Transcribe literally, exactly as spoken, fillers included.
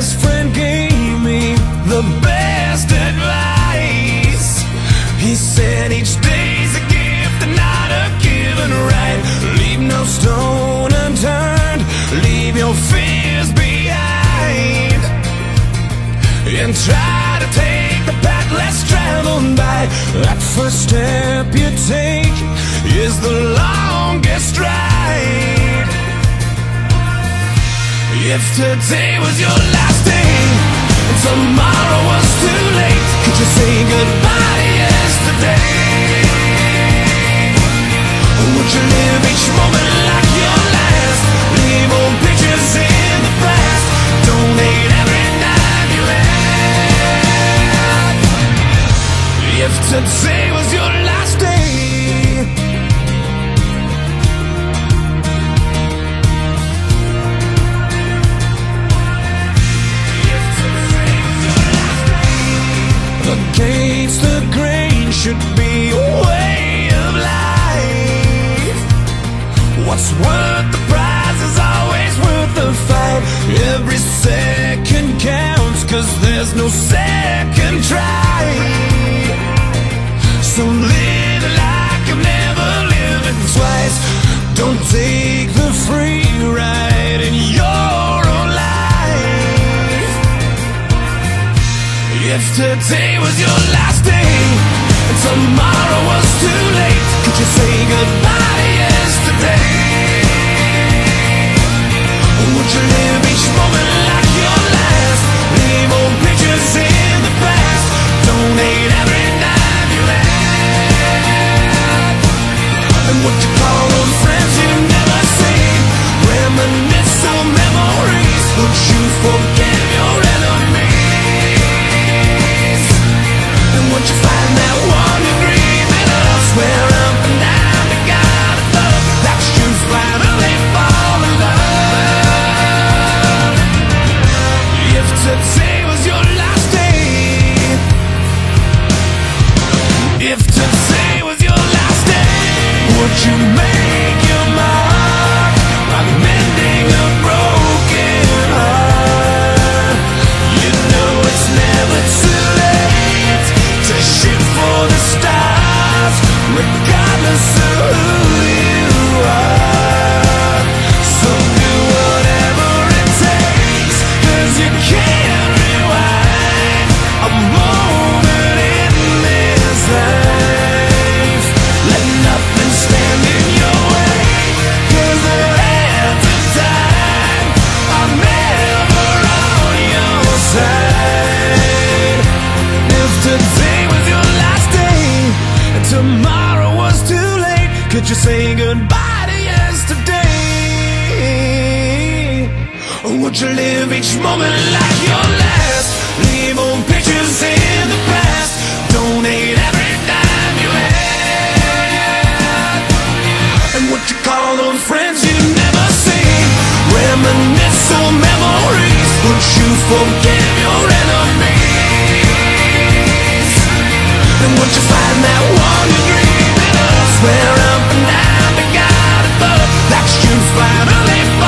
best friend gave me the best advice. He said each day's a gift and not a given right. Leave no stone unturned, leave your fears behind, and try to take the path less traveled by. That first step you take is the longest ride. If today was your last day and tomorrow was too late, could you say goodbye to yesterday? Or would you live each moment like your last? Leave old pictures in the past, donate every dime you had. If today was your last day, against the grain should be a way of life. What's worth the prize is always worth the fight. Every second counts, cause there's no second try. So live like you've never lived it twice. Don't take the free ride in your own life. If today was your last day and tomorrow was too late, could you say goodbye to yesterday? Or would you live each moment like your last? Leave old pictures in the past, donate every dime you had. And what you call those friends you've never seen, reminisce on memories. Would you forgive your enemies? Would you find that one you dreaming of? Swear up and down to God above that you finally fall in love. If today was your last day, if today was your last day, would you make your mark by mending a broken heart? You know it's never too late to shoot for the stars, regardless of who you are. So do whatever it takes, cause you can't rewind a moment in this life. Let nothing stand in your way, cause the hands of time are never on your side. If today tomorrow was too late, could you say goodbye to yesterday? Or would you live each moment like your last? Leave old pictures in the past, donate every dime you had. And would you call those friends you've never seen, reminisce on memories? Would you forgive your enemies? And would you find that one you're dreaming of? Swear up and down to God above that you finally